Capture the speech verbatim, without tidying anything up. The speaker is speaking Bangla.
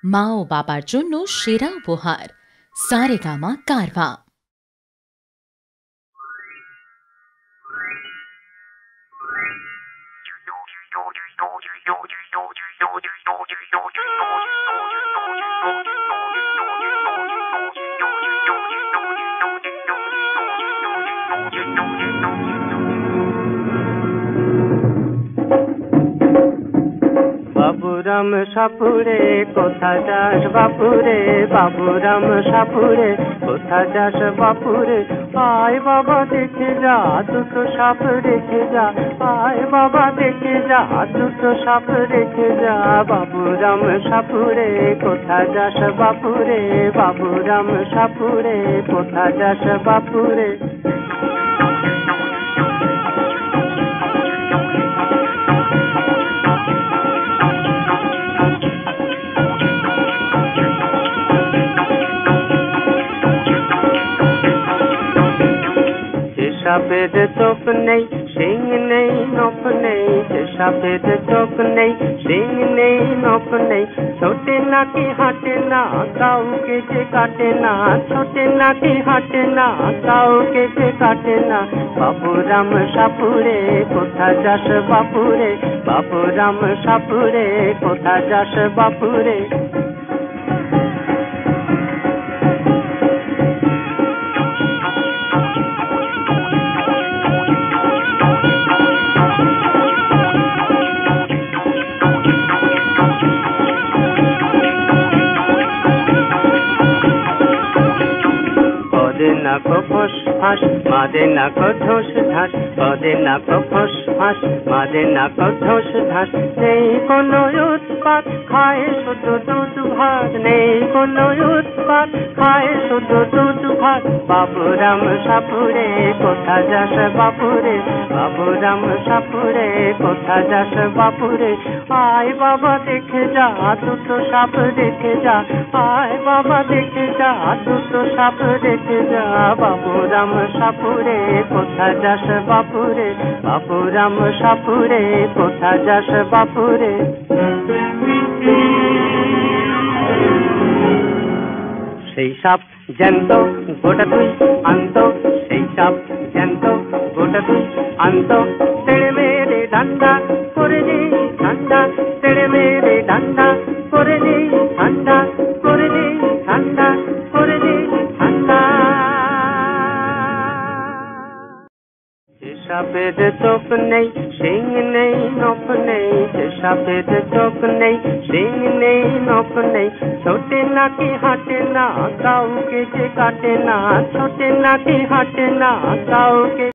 মা ও বাবার জন্য সেরা উপহার সারেগামা কারভা। বাবুরাম সাপুরে কোথা যাস বাপুরে, বাবুরাম সাপুরে কোথা যাস বাপুরে, আয় বাবা দেখে যা দুটো সাপ রেখে যা, আয় বাবা দেখে যা দুটো সাপ রেখে যা। বাবুরাম সাপুরে কোথা যাস বাপুরে, বাবুরাম সাপুরে কোথা যাস বাপুরে। সাপের চোখ নেই শিং নেই নখ নেই, সাপের চোখ নেই শিং নেই নখ নেই, ছোটে নাকি হাঁটে না কাউকে যে কাটে না, ছোটে নাকি হাঁটে না কাউকে যে কাটে না। বাবুরাম সাপুরে কোথা যাস বাপুরে, বাবুরাম সাপুরে কোথা যাস বাপুরে। পদে নাকো ফোস ফাঁস মাদে নাকো ঢোস ঢাস, পদে নাকো ফোস ফাঁস মাদে নাকো ঢোস ঢাস। নেই কোনো উৎপাত খায় শুধু দুধ ভাত, নেই কোনো উৎপাত খায় শুধু দুধ ভাত। বাবুরাম সাপুরে কোথা যাস বাপুরে, বাবুরাম সাপুরে কোথা যাস বাপুরে, আয় বাবা দেখে যা দুটো সাপ দেখে যা, আয় বাবা দেখে যা দুটো সাপ দেখে যা। বাবুরাম সাপুরে কোথা যাস বাপুরে, বাবুরাম সাপুরে কোথা যাস বাপুরে। সেই সাপ জ্যান্ত গোটা তুই আনত, সেই সাপ জ্যান্ত গোটা তুই আনত, তেড়ে মেরে ডান্ডা করে দিই ঠান্ডা, তেড়ে মেরে ডান্ডা করে দিই ঠান্ডা, করে দিই ঠান্ডা, করে দিই ঠান্ডা। সাপের চোখ নেই শিং নেই নখ নেই, সাপের চোখ নেই শিং নেই নখ নেই, ছোটে নাকি হাঁটে না কাউকে যে কাটে না, ছোটে নাকি হাঁটে না কাউকে।